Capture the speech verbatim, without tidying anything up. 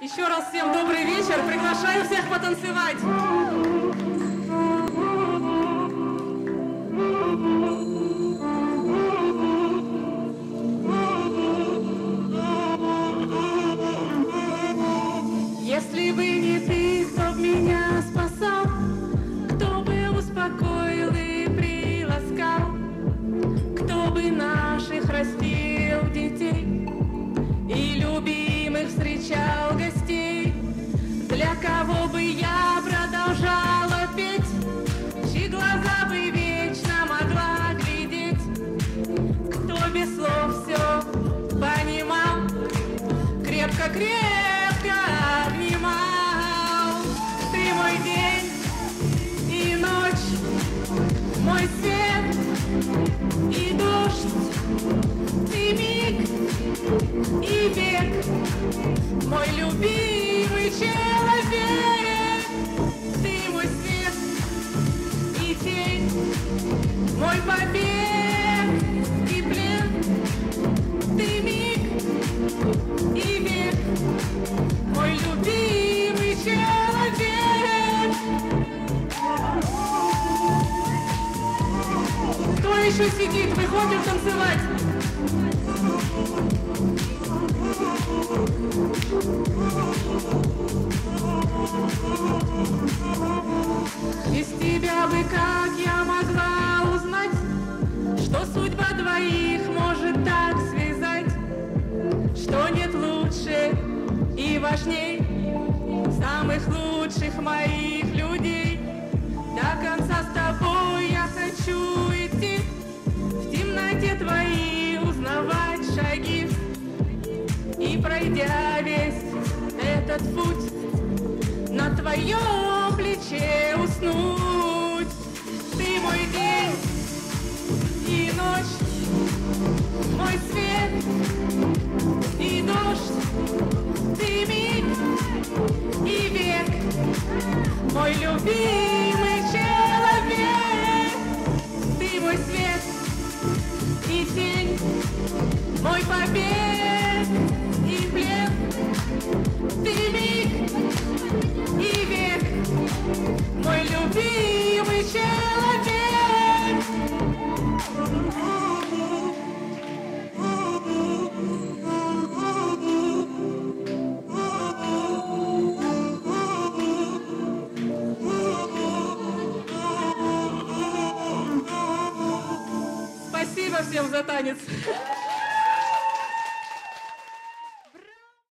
Еще раз всем добрый вечер. Приглашаю всех потанцевать. Если бы не ты, кто б меня спасал, кто бы успокоил и приласкал, кто бы наших растил детей и любимых встречал гостей, для кого бы я продолжала петь, чьи глаза бы вечно могла глядеть, кто без слов все понимал, крепко-крепко обнимал. Ты мой день и ночь, мой свет и дождь, ты миг и век, мой любимый человек. Ты мой свет и тень, мой побег и плен, ты миг и век, мой любимый человек. Кто еще сидит? Выходим танцевать. Без тебя бы как я могла узнать, что судьба двоих может так связать, что нет лучше и важней самых лучших моих людей. До конца с тобой я хочу идти, в темноте твои узнавать шаги, и пройдя весь этот путь, на твоем плече уснуть. Ты мой день и ночь, мой свет и дождь, ты миг и век, мой любимый человек. Ты мой свет и тень, мой побег и плен, ты миг и век, мой любимый человек. Спасибо всем за танец.